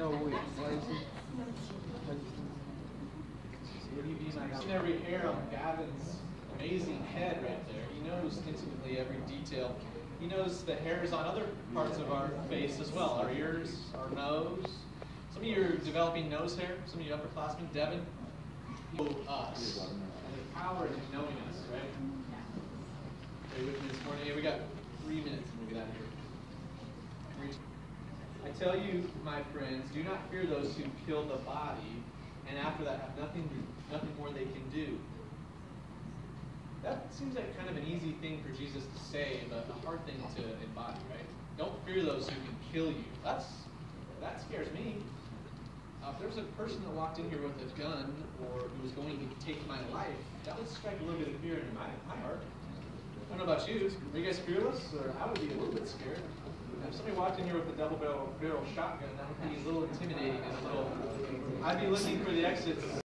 I've seen every hair on Gavin's amazing head right there. He knows intimately every detail. He knows the hairs on other parts of our face as well, our ears, our nose. Some of you are developing nose hair, some of you upperclassmen. Devin, you know us. And the power in knowing us, right? Are you with me this morning? Hey, we got 3 minutes and we'll get out of here. I tell you, my friends, do not fear those who kill the body, and after that have nothing more they can do. That seems like kind of an easy thing for Jesus to say, but a hard thing to embody, right? Don't fear those who can kill you. That scares me. If there was a person that walked in here with a gun or who was going to take my life, that would strike a little bit of fear into my heart. I don't know about you. Are you guys fearless? Or I would be a little bit scared. If somebody walked in here with a double barrel shotgun, that would be a little intimidating and a little. I'd be looking for the exits.